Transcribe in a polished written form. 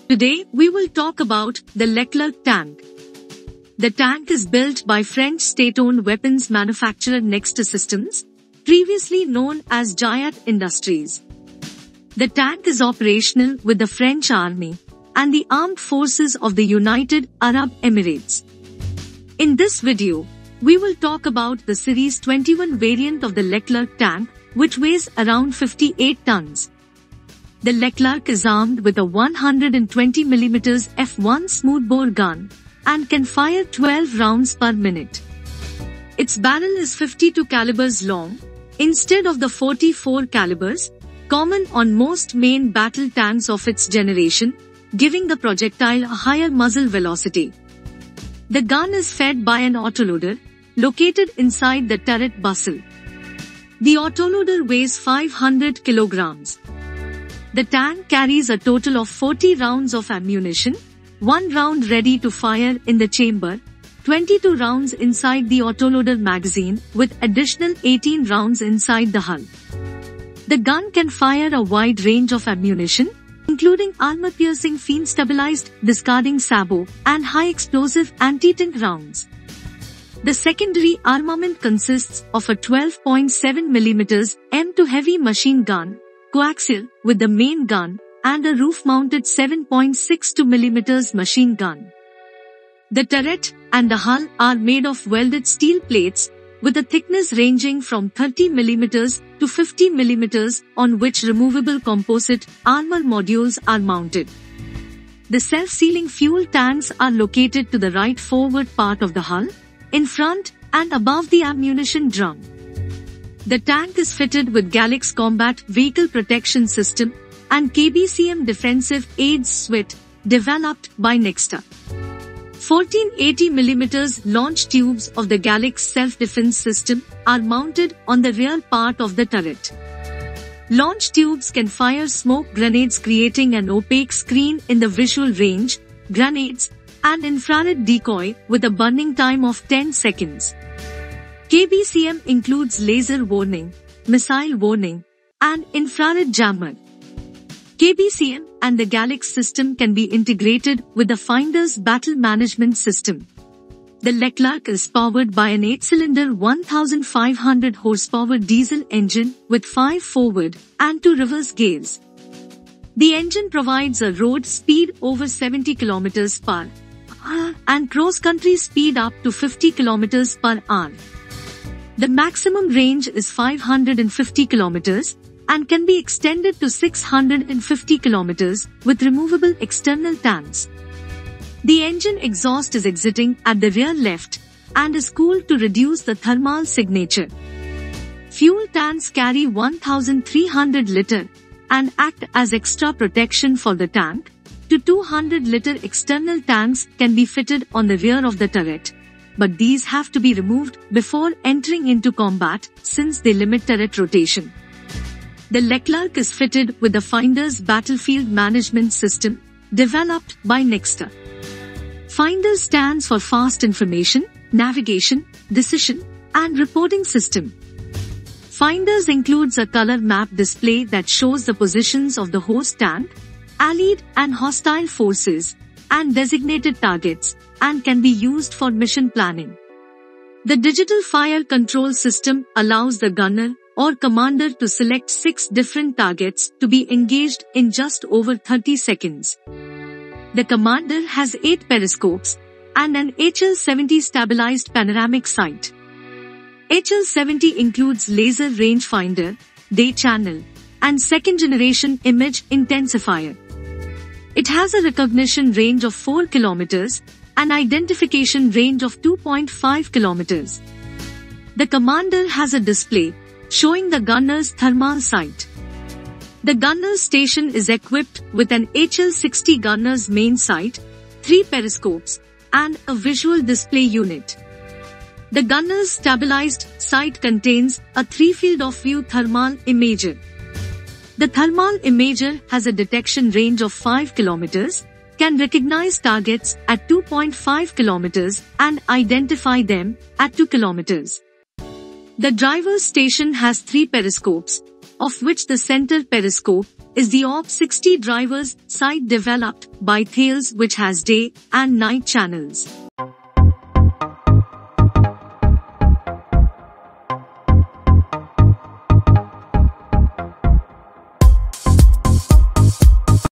Today, we will talk about the Leclerc tank. The tank is built by French state-owned weapons manufacturer Nexter Systems, previously known as Giat Industries. The tank is operational with the French Army and the Armed Forces of the United Arab Emirates. In this video, we will talk about the Series 21 variant of the Leclerc tank, which weighs around 58 tons. The Leclerc is armed with a 120mm F1 smoothbore gun and can fire 12 rounds per minute. Its barrel is 52 calibers long, instead of the 44 calibers, common on most main battle tanks of its generation, giving the projectile a higher muzzle velocity. The gun is fed by an autoloader, located inside the turret bustle. The autoloader weighs 500 kilograms. The tank carries a total of 40 rounds of ammunition, 1 round ready to fire in the chamber, 22 rounds inside the autoloader magazine with additional 18 rounds inside the hull. The gun can fire a wide range of ammunition, including armor-piercing fiend-stabilized, discarding sabot, and high-explosive anti-tank rounds. The secondary armament consists of a 12.7mm M2 heavy machine gun, coaxial, with the main gun, and a roof-mounted 7.62mm machine gun. The turret and the hull are made of welded steel plates, with a thickness ranging from 30mm to 50mm, on which removable composite armor modules are mounted. The self-sealing fuel tanks are located to the right forward part of the hull, in front and above the ammunition drum. The tank is fitted with Galix Combat Vehicle Protection System and KBCM Defensive Aids Suite, developed by Nexter. 1480mm launch tubes of the Galix self-defense system are mounted on the rear part of the turret. Launch tubes can fire smoke grenades, creating an opaque screen in the visual range, grenades, and infrared decoy with a burning time of 10 seconds. KBCM includes laser warning, missile warning, and infrared jammer. KBCM and the Galix system can be integrated with the Finder's battle management system. The Leclerc is powered by an 8-cylinder 1500 horsepower diesel engine with 5 forward and 2 reverse gears. The engine provides a road speed over 70 km per hour and cross-country speed up to 50 km per hour. The maximum range is 550 km and can be extended to 650 km with removable external tanks. The engine exhaust is exiting at the rear left and is cooled to reduce the thermal signature. Fuel tanks carry 1300 liter and act as extra protection for the tank. 200 liter external tanks can be fitted on the rear of the turret, but these have to be removed before entering into combat since they limit turret rotation. The Leclerc is fitted with the Finder's Battlefield Management System, developed by Nexter. Finder stands for Fast Information, Navigation, Decision, and Reporting System. Finders includes a color map display that shows the positions of the host tank, allied and hostile forces, and designated targets, and can be used for mission planning. The digital fire control system allows the gunner or commander to select 6 different targets to be engaged in just over 30 seconds. The commander has 8 periscopes and an HL-70 stabilized panoramic sight. HL-70 includes laser rangefinder, day channel, and second-generation image intensifier. It has a recognition range of 4 km and identification range of 2.5 km. The commander has a display showing the gunner's thermal sight. The gunner's station is equipped with an HL-60 gunner's main sight, 3 periscopes, and a visual display unit. The gunner's stabilized sight contains a 3-field of view thermal imager. The thermal imager has a detection range of 5 km, can recognize targets at 2.5 km and identify them at 2 km. The driver's station has 3 periscopes, of which the center periscope is the OP60 driver's sight developed by Thales, which has day and night channels.